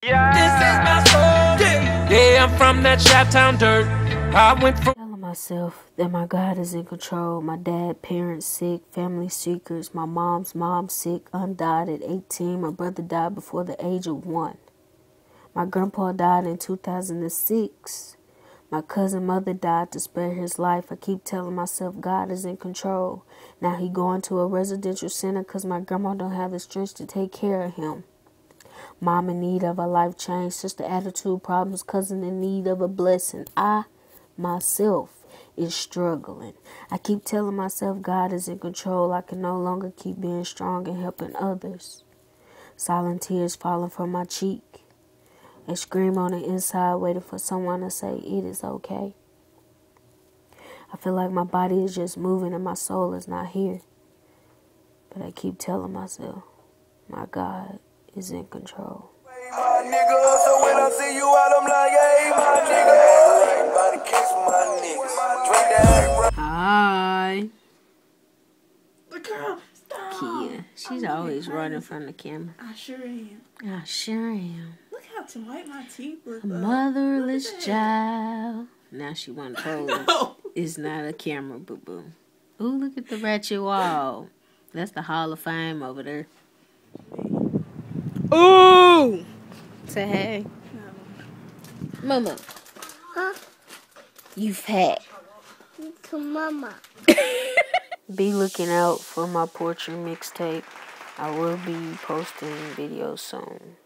Yeah, I'm from that Chi-Town dirt. I went from Telling myself that my God is in control. My dad, parents sick, family secrets. My mom's mom sick, undied at 18. My brother died before the age of 1. My grandpa died in 2006. My cousin mother died to spare his life. I keep telling myself God is in control. Now he going to a residential center because my grandma don't have the strength to take care of him. Mom in need of a life change. Sister attitude problems. Cousin in need of a blessing. I, myself, is struggling. I keep telling myself God is in control. I can no longer keep being strong and helping others. Silent tears falling from my cheek. A scream on the inside waiting for someone to say it is okay. I feel like my body is just moving and my soul is not here. But I keep telling myself, my God is in control. My nigga, so when I see you out, I'm like, hey, my nigga. By the kiss my niggas. Drink that. Hi. The girl, stop. Kia. She's always running from the camera. I sure am. I sure am. Look how white my teeth look. A motherless child. Now she want to pose. No. It's not a camera, boo-boo. Ooh, look at the ratchet wall. That's the Hall of Fame over there. Ooh! Say hey. No. Mama. Huh? You fat. To mama. Be looking out for my poetry mixtape. I will be posting videos soon.